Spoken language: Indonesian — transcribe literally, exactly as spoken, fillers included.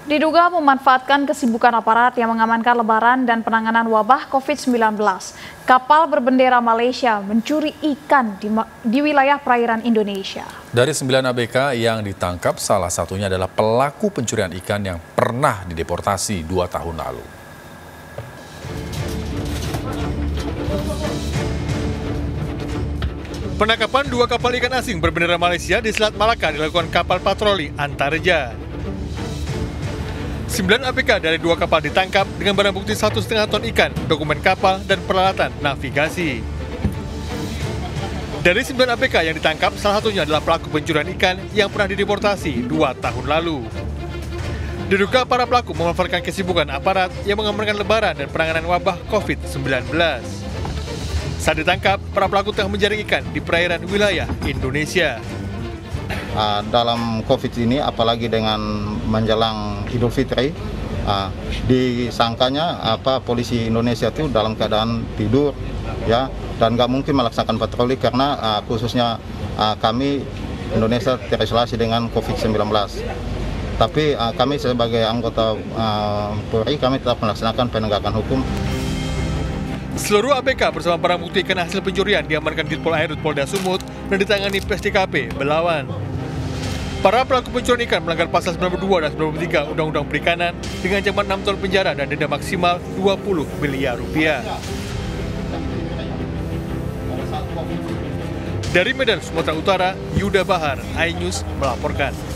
Diduga memanfaatkan kesibukan aparat yang mengamankan lebaran dan penanganan wabah covid sembilan belas, kapal berbendera Malaysia mencuri ikan di, di wilayah perairan Indonesia. Dari sembilan A B K yang ditangkap, salah satunya adalah pelaku pencurian ikan yang pernah dideportasi dua tahun lalu. Penangkapan dua kapal ikan asing berbendera Malaysia di Selat Malaka dilakukan kapal patroli Antareja. Sembilan A B K dari dua kapal ditangkap dengan barang bukti satu setengah ton ikan, dokumen kapal, dan peralatan navigasi. Dari sembilan A B K yang ditangkap, salah satunya adalah pelaku pencurian ikan yang pernah dideportasi dua tahun lalu. Diduga para pelaku memanfaatkan kesibukan aparat yang mengamankan lebaran dan penanganan wabah covid sembilan belas. Saat ditangkap, para pelaku tengah menjaring ikan di perairan wilayah Indonesia. Uh, dalam COVID ini, apalagi dengan menjelang Idul Fitri, uh, disangkanya apa polisi Indonesia itu dalam keadaan tidur, ya, dan nggak mungkin melaksanakan patroli karena uh, khususnya uh, kami Indonesia terisolasi dengan covid sembilan belas. Tapi uh, kami sebagai anggota uh, Polri, kami tetap melaksanakan penegakan hukum. Seluruh A B K bersama barang bukti ikan hasil pencurian diamankan di Pol Airut Polda Sumut dan ditangani P S D K P Belawan. Para pelaku pencurian ikan melanggar pasal sembilan puluh dua dan sembilan puluh tiga Undang-Undang Perikanan dengan ancaman enam tahun penjara dan denda maksimal dua puluh miliar rupiah. Dari Medan, Sumatera Utara, Yuda Bahar, iNews melaporkan.